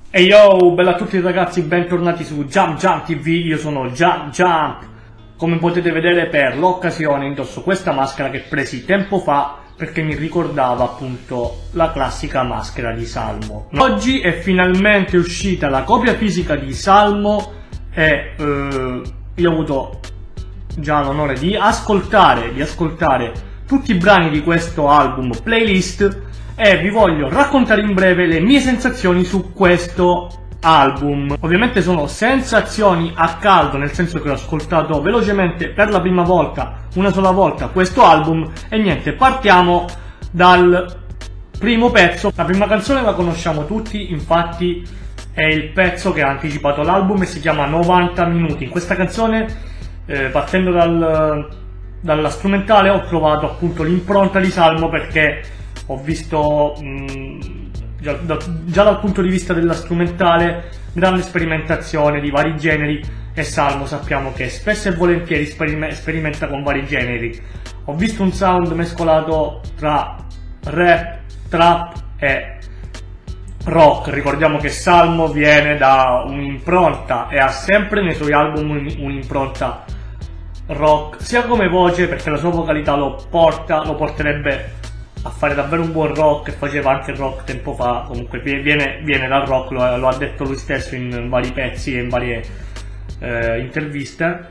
E yo, bella a tutti ragazzi, bentornati su Jump Jump TV, io sono Jump Jump. Come potete vedere, per l'occasione indosso questa maschera che presi tempo fa perché mi ricordava appunto la classica maschera di Salmo. Oggi è finalmente uscita la copia fisica di Salmo e io ho avuto già l'onore di ascoltare tutti i brani di questo album playlist e vi voglio raccontare in breve le mie sensazioni su questo album. Ovviamente sono sensazioni a caldo, nel senso che ho ascoltato velocemente per la prima volta, una sola volta, questo album e niente, partiamo dal primo pezzo. La prima canzone la conosciamo tutti, infatti è il pezzo che ha anticipato l'album e si chiama 90 minuti. In questa canzone, partendo dalla strumentale, ho trovato appunto l'impronta di Salmo, perché ho visto già dal punto di vista della strumentale grande sperimentazione di vari generi, e Salmo sappiamo che spesso e volentieri sperimenta con vari generi. Ho visto un sound mescolato tra rap, trap e rock. Ricordiamo che Salmo viene da un'impronta e ha sempre nei suoi album un'impronta rock, sia come voce, perché la sua vocalità lo porterebbe a fare davvero un buon rock, e faceva anche rock tempo fa. Comunque viene dal rock, lo ha detto lui stesso in vari pezzi e in varie interviste,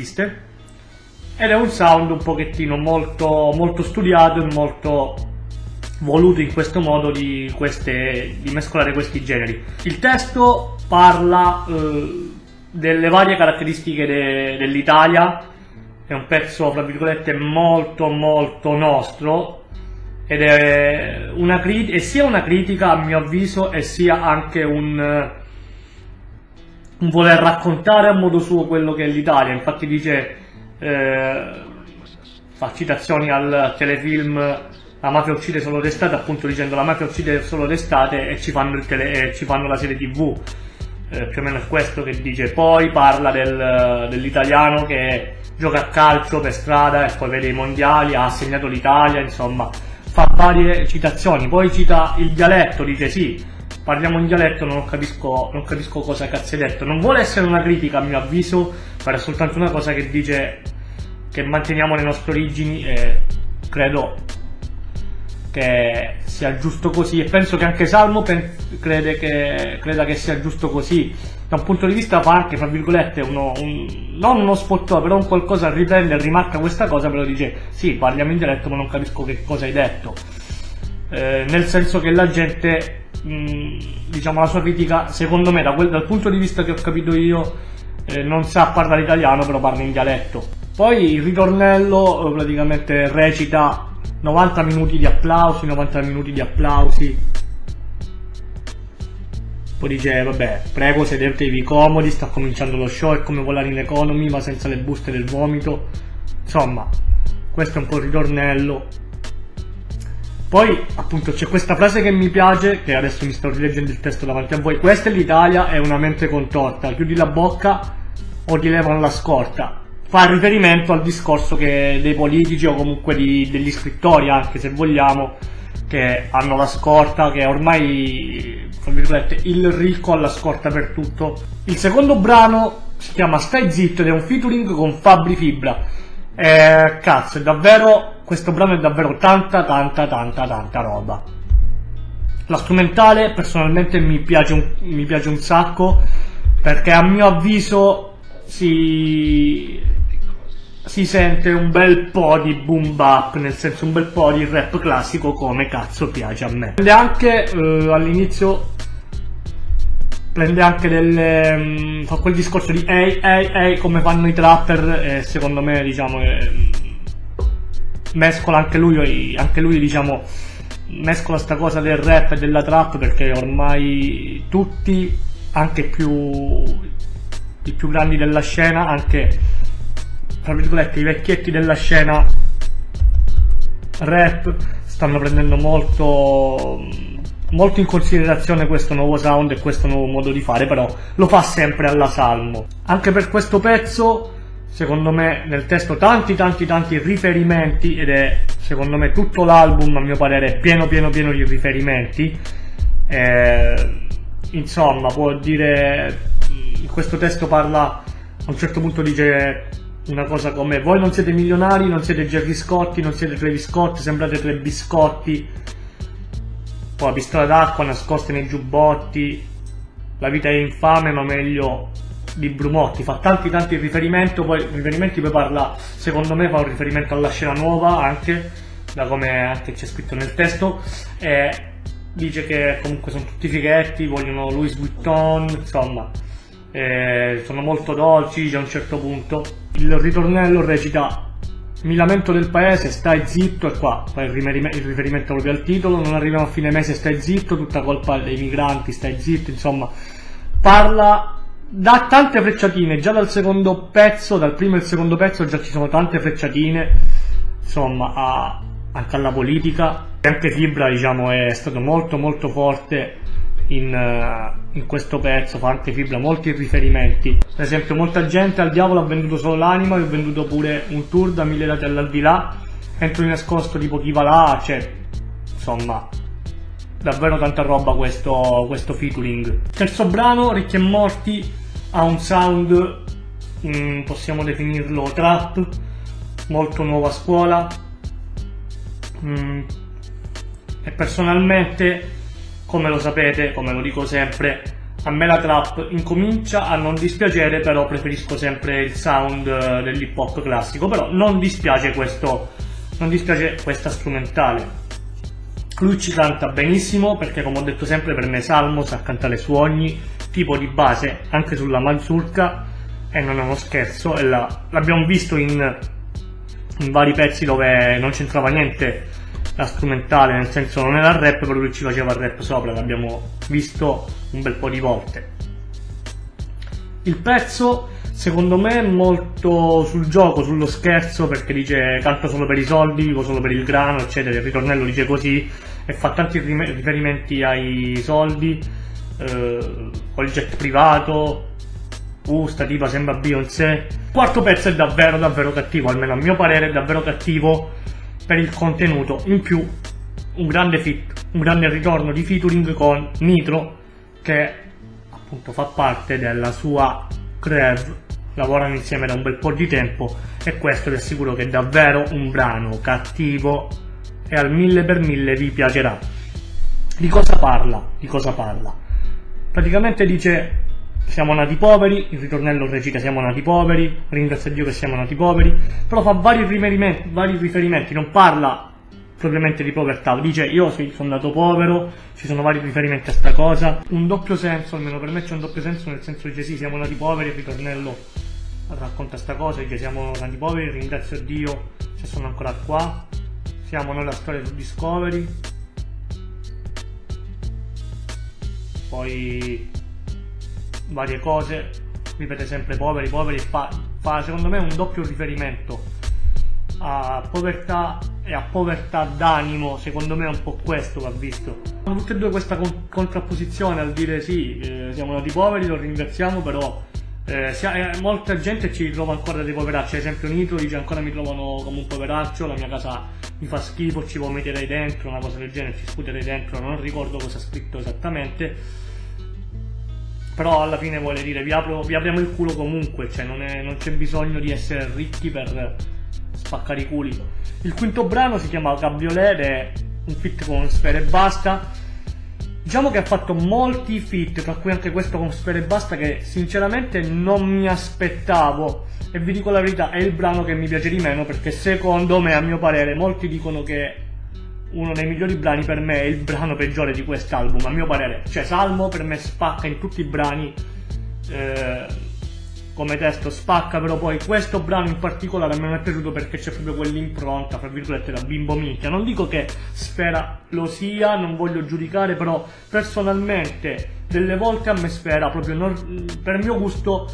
ed è un sound un pochettino molto studiato e molto voluto in questo modo di mescolare questi generi. Il testo parla delle varie caratteristiche dell'Italia, è un pezzo fra virgolette molto nostro, ed è sia una critica a mio avviso e sia anche un voler raccontare a modo suo quello che è l'Italia. Infatti dice, fa citazioni al telefilm La mafia uccide solo d'estate, appunto dicendo la mafia uccide solo d'estate e ci fanno la serie TV, più o meno è questo che dice. Poi parla dell'italiano che gioca a calcio per strada e poi vede i mondiali, ha segnato l'Italia, insomma fa varie citazioni. Poi cita il dialetto, dice sì, parliamo in dialetto, non capisco cosa cazzo hai detto. Non vuole essere una critica a mio avviso, ma è soltanto una cosa che dice che manteniamo le nostre origini, e credo che sia giusto così, e penso che anche Salmo creda che sia giusto così. Da un punto di vista fa anche, fra virgolette, non uno spottò, però un qualcosa, riprende e rimarca questa cosa, però dice sì, parliamo in dialetto ma non capisco che cosa hai detto, nel senso che la gente, diciamo, la sua critica, secondo me, dal punto di vista che ho capito io, non sa parlare italiano, però parla in dialetto. Poi il ritornello praticamente recita 90 minuti di applausi, 90 minuti di applausi. Poi dice vabbè, prego sedetevi comodi, sta cominciando lo show, è come volare in economy ma senza le buste del vomito. Insomma, questo è un po' il ritornello. Poi appunto c'è questa frase che mi piace, che adesso mi sto rileggendo il testo davanti a voi: questa è l'Italia, è una mente contorta, chiudi la bocca o ti levano la scorta. Fa riferimento al discorso dei politici, o comunque degli scrittori, anche se vogliamo, che hanno la scorta, che ormai, tra virgolette, il ricco ha la scorta per tutto. Il secondo brano si chiama Stai zitto ed è un featuring con Fabri Fibra. Cazzo, è davvero, questo brano è davvero tanta roba. La strumentale personalmente mi piace un sacco, perché a mio avviso si sente un bel po' di boom bap, nel senso un bel po' di rap classico, come cazzo piace a me. Prende anche all'inizio, fa quel discorso di ehi come fanno i trapper, e secondo me, diciamo, mescola anche lui, diciamo, mescola sta cosa del rap e della trap, perché ormai tutti, anche i più grandi della scena, anche tra virgolette i vecchietti della scena rap, stanno prendendo molto in considerazione questo nuovo sound e questo nuovo modo di fare, però lo fa sempre alla Salmo. Anche per questo pezzo, secondo me, nel testo tanti riferimenti, ed è secondo me tutto l'album, a mio parere, pieno di riferimenti. insomma, può dire, in questo testo parla, a un certo punto dice una cosa come: voi non siete milionari, non siete Gerry Scotti, non siete Travis Scott, sembrate tre biscotti, poi la pistola d'acqua nascosta nei giubbotti, la vita è infame ma meglio di Brumotti. Fa tanti riferimenti, poi parla, secondo me fa un riferimento alla scena nuova anche, da come anche c'è scritto nel testo, e dice che comunque sono tutti fighetti, vogliono Louis Vuitton, insomma, sono molto dolci, dice a un certo punto. Il ritornello recita: mi lamento del paese, stai zitto, e qua fa il riferimento proprio al titolo, non arriviamo a fine mese, stai zitto, tutta colpa dei migranti, stai zitto, insomma, parla, dà tante frecciatine, già dal secondo pezzo, dal primo e il secondo pezzo già ci sono tante frecciatine, insomma, anche alla politica. E anche Fibra, diciamo, è stato molto forte in questo pezzo, fa anche Fibra molti riferimenti. Per esempio, molta gente al diavolo ha venduto solo l'anima, io ho venduto pure un tour da 1000 dati all'aldilà, entro di nascosto tipo chi va là, cioè, insomma, davvero tanta roba questo featuring. Terzo brano, Ricchi e Morti, ha un sound, possiamo definirlo trap, molto nuova scuola, e personalmente, come lo sapete, come lo dico sempre, a me la trap incomincia a non dispiacere, però preferisco sempre il sound dell'hip hop classico, però non dispiace questa strumentale. Lui ci canta benissimo, perché come ho detto sempre, per me Salmo sa cantare su ogni tipo di base, anche sulla mazurka, e non è uno scherzo, e l'abbiamo visto in vari pezzi dove non c'entrava niente la strumentale, nel senso non era rap, però lui ci faceva il rap sopra, l'abbiamo visto un bel po' di volte. Il pezzo secondo me è molto sul gioco, sullo scherzo, perché dice canto solo per i soldi, vivo solo per il grano, eccetera. Il ritornello dice così e fa tanti riferimenti ai soldi, col jet privato, sta tipa sembra Beyoncé. Il quarto pezzo è davvero cattivo, almeno a mio parere è davvero cattivo per il contenuto. In più un grande ritorno di featuring con Nitro, che appunto fa parte della sua crew, lavorano insieme da un bel po' di tempo, e questo vi assicuro che è davvero un brano cattivo e al 1000x1000 vi piacerà. Di cosa parla? Praticamente dice: siamo nati poveri, il ritornello recita siamo nati poveri, ringrazia Dio che siamo nati poveri, però fa vari riferimenti, non parla propriamente di povertà, dice io sono nato povero, ci sono vari riferimenti a sta cosa, un doppio senso, almeno per me c'è un doppio senso, nel senso dice sì, siamo nati poveri, il ritornello racconta sta cosa, dice siamo nati poveri, ringrazio Dio se sono ancora qua, siamo noi la storia su Discovery, poi varie cose, ripete sempre poveri, fa secondo me un doppio riferimento a povertà e a povertà d'animo, secondo me è un po' questo va visto. Hanno tutte e due questa contrapposizione al dire sì, siamo nati poveri, lo ringraziamo, però molta gente ci ritrova ancora dei poveracci, ad esempio Nitro dice ancora mi trovano come un poveraccio, la mia casa mi fa schifo, ci vomiterei dentro, una cosa del genere, ci sputerei dentro, non ricordo cosa ha scritto esattamente. Però alla fine vuole dire vi apriamo il culo comunque, cioè non c'è bisogno di essere ricchi per spaccare i culi. Il quinto brano si chiama Cabriolet, è un feat con Sfera Ebbasta. Diciamo che ha fatto molti feat, tra cui anche questo con Sfera Ebbasta, che sinceramente non mi aspettavo, e vi dico la verità, è il brano che mi piace di meno, perché secondo me, a mio parere, molti dicono che uno dei migliori brani, per me è il brano peggiore di quest'album, a mio parere. Cioè Salmo per me spacca in tutti i brani, come testo spacca, però poi questo brano in particolare a me non è piaciuto perché c'è proprio quell'impronta, fra virgolette, da bimbo minchia. Non dico che Sfera lo sia, non voglio giudicare, però personalmente delle volte a me Sfera proprio per mio gusto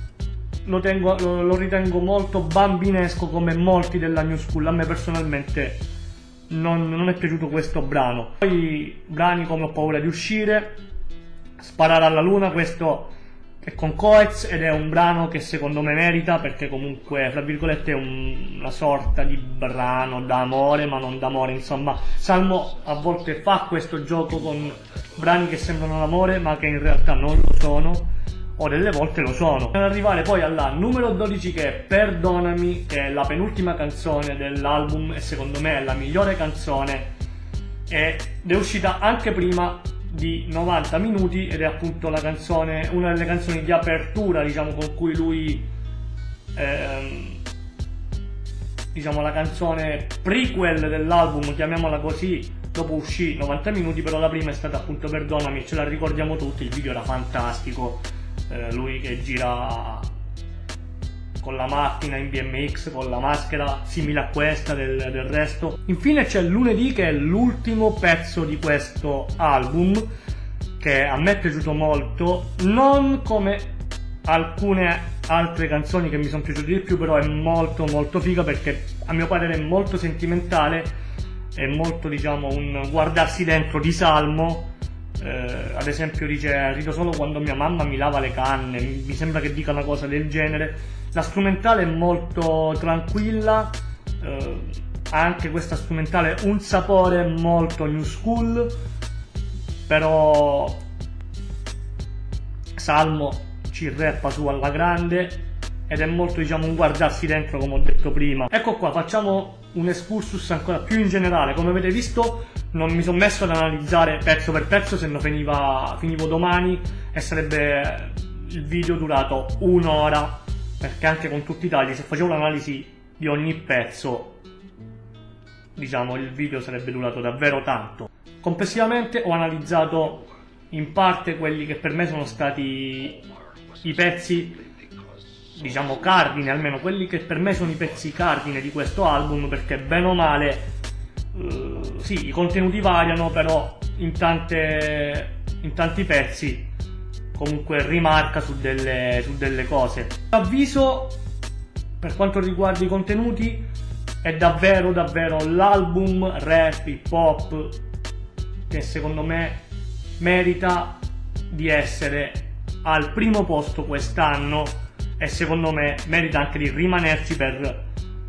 lo ritengo molto bambinesco, come molti della New School. A me personalmente non è piaciuto questo brano. Poi brani come Ho paura di uscire, Sparare alla luna, questo è con Coez ed è un brano che secondo me merita, perché comunque fra virgolette è una sorta di brano d'amore, ma non d'amore, insomma. Salmo a volte fa questo gioco con brani che sembrano l'amore ma che in realtà non lo sono, o delle volte lo sono. Per arrivare poi alla numero 12, che è Perdonami, che è la penultima canzone dell'album e secondo me è la migliore canzone, ed è uscita anche prima di 90 minuti ed è appunto la canzone, una delle canzoni di apertura, diciamo, con cui lui diciamo la canzone prequel dell'album, chiamiamola così. Dopo uscì 90 minuti, però la prima è stata appunto Perdonami, ce la ricordiamo tutti, il video era fantastico, lui che gira con la macchina in BMX, con la maschera simile a questa del resto. Infine c'è Lunedì, che è l'ultimo pezzo di questo album, che a me è piaciuto molto, non come alcune altre canzoni che mi sono piaciute di più, però è molto molto figa perché a mio parere è molto sentimentale, è molto, diciamo, un guardarsi dentro di Salmo. Ad esempio dice: rido solo quando mia mamma mi lava le canne, mi sembra che dica una cosa del genere. La strumentale è molto tranquilla, ha anche questa strumentale un sapore molto new school, però Salmo ci rappa su alla grande ed è molto, diciamo, un guardarsi dentro, come ho detto prima. Ecco qua, facciamo un excursus ancora più in generale. Come avete visto non mi sono messo ad analizzare pezzo per pezzo, se no finivo domani e sarebbe il video durato un'ora, perché anche con tutti i tagli, se facevo l'analisi di ogni pezzo, diciamo, il video sarebbe durato davvero tanto. Complessivamente ho analizzato in parte quelli che per me sono stati i pezzi, diciamo, cardine, almeno quelli che per me sono i pezzi cardine di questo album, perché bene o male sì, i contenuti variano, però in tanti pezzi comunque rimarca su delle cose. L'avviso per quanto riguarda i contenuti è davvero l'album rap hip hop che secondo me merita di essere al primo posto quest'anno, e secondo me merita anche di rimanerci per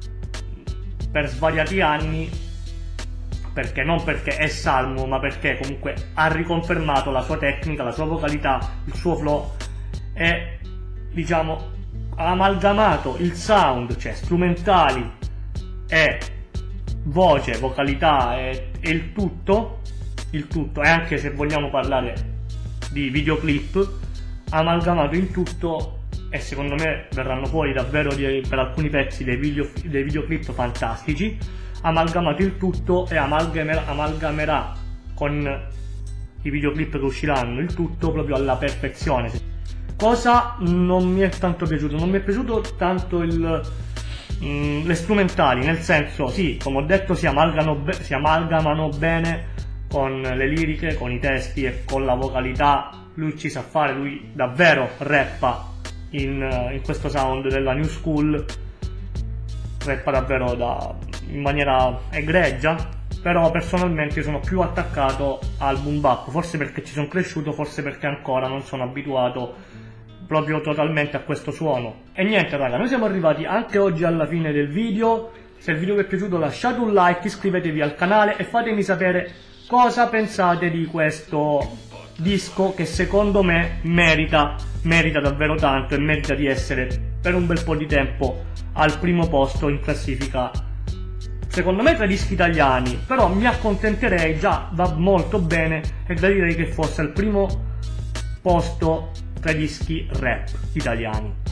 svariati anni, perché non perché è Salmo, ma perché comunque ha riconfermato la sua tecnica, la sua vocalità, il suo flow, e, diciamo, ha amalgamato il sound, cioè strumentali e voce, vocalità e il tutto, e anche se vogliamo parlare di videoclip, ha amalgamato il tutto, e secondo me verranno fuori davvero per alcuni pezzi dei videoclip fantastici. Ha amalgamato il tutto e amalgamerà con i videoclip che usciranno il tutto proprio alla perfezione. Cosa non mi è tanto piaciuto? Non mi è piaciuto tanto le strumentali, nel senso, sì, come ho detto, si amalgamano bene con le liriche, con i testi e con la vocalità. Lui ci sa fare, lui davvero rappa in questo sound della new school, rappa davvero in maniera egregia, però personalmente io sono più attaccato al boom bap, forse perché ci sono cresciuto, forse perché ancora non sono abituato proprio totalmente a questo suono. E niente raga, noi siamo arrivati anche oggi alla fine del video. Se il video vi è piaciuto lasciate un like, iscrivetevi al canale e fatemi sapere cosa pensate di questo disco, che secondo me merita davvero tanto e merita di essere per un bel po' di tempo al primo posto in classifica, secondo me, tra i dischi italiani. Però mi accontenterei, già va molto bene, e direi che fosse al primo posto tra i dischi rap italiani.